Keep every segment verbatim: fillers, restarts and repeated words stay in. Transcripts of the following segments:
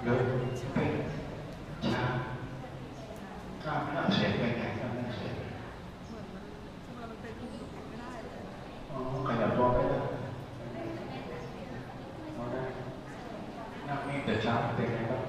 เลยเป็นช้าก้าวหน้าเสียงไปไหนก้าวหน้าเสียงอ๋อขยับตัวไปได้เอาได้นั่งนี่แต่เช้าเป็นไงบ้าง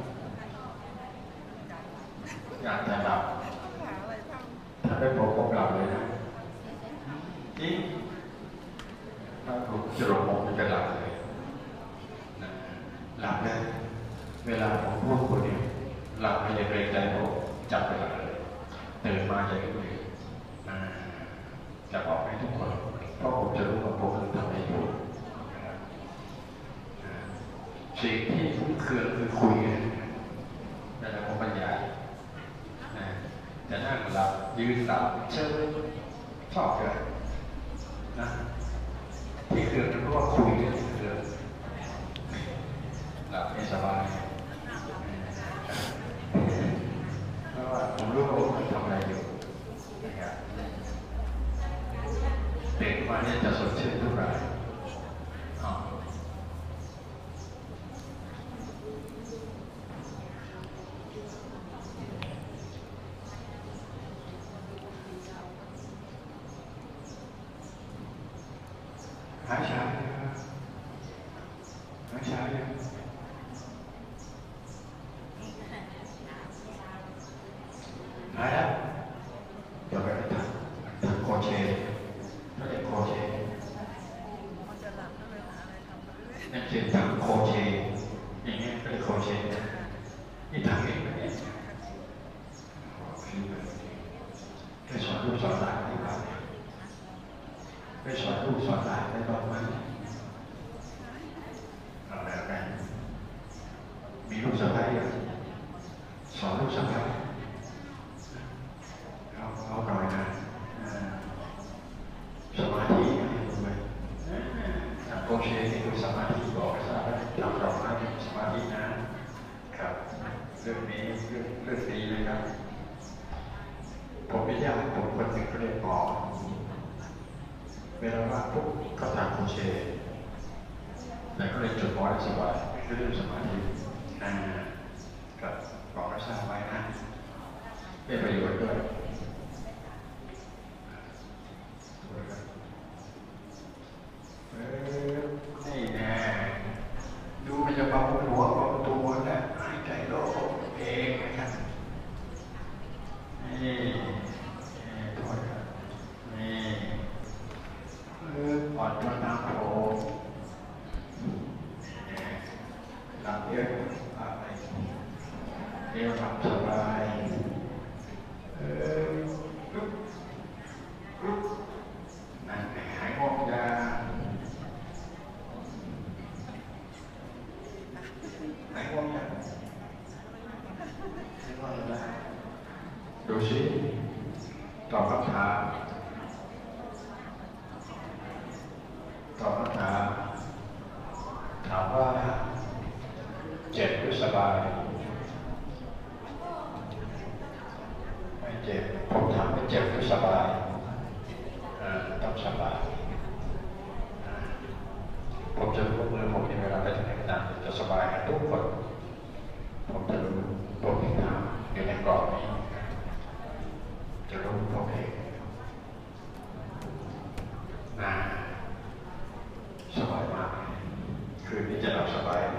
อยากจะหลับถ้าได้พบผมหลับเลยนะจริงถ้าผมจะหลงผมจะหลับเลยนะหลับได้เวลาผมพูดคนเดียวหลับไม่ได้เกรงใจผมจับเวลาเลยตื่นมาจะรู้เลยจะบอกให้ทุกคนเพราะผมจะรู้ว่าผมทำอะไรอยู่สิ่งที่คุ้มเครือคือคุยกันแต่ละผมบรรยายจะนั่งหลับยืนหลับเชิญชอบเลยนะที่เครือเพราะว่าคุยกันเครือหลับไม่สบายเพราะว่าผมรู้ว่าผมทำอะไรอยู่นะครับเด็กมาเนี่ยจะสดชื่นทุกรายหายช้าเลยครับหายช้าเลยหายแล้วเดี๋ยวไปทำทำโคเชต์แล้วเด็กโคเชต์นั่นคือทำโคเชต์อย่างเงี้ยเป็นโคเชต์นี่ทำเองนะเนี่ยไปสอนลูกสอนหลานได้บ้างไปสอนลูกสอนหลานได้บ้างไหมเอาแล้วกันมีลูกสะใภ้สอนลูกสะใภ้เอาเอาหน่อยนะสมาธิให้ดูไหมทำโคเชต์ให้ดูสมาธิบอกให้ทราบว่าทำเราให้สมาธินะครับเรื่องนี้เรื่องเรื่องนี้นะครับผมไม่ยากผมคนหนึ่งก็เรียนหมอเวลาว่าปุ๊บก็ทำโคเชต์แต่ก็เลยจดหมอได้สบายเรื่องสมาธิกับบอกให้ทราบไว้นะได้ประโยชน์ด้วยเออนี่แน่ดูมันจะเบาหัวเบาตัวและหายใจโล่งเองนะครับนี่โทษครับนี่เอออ่อนตัวน้ำโผล่หลับเยอะอะไรเดี๋ยวหลับสบายเออลุกลุกนั่นหายง่วงยาหายง่วงยาหายง่วงยาดูสิตอบคำถามตอบคำถามถามว่าเจ็บหรือสบายไม่เจ็บผมถามว่าเจ็บหรือสบายต้องสบายผมจะรู้มือผมในเวลาไปที่ไหนก็ตามจะสบายกันทุกคนผมจะรู้ผมเองทำอยู่ในกรอบนี้จะรู้ผมเองนะสบายมากคืนนี้จะหลับสบาย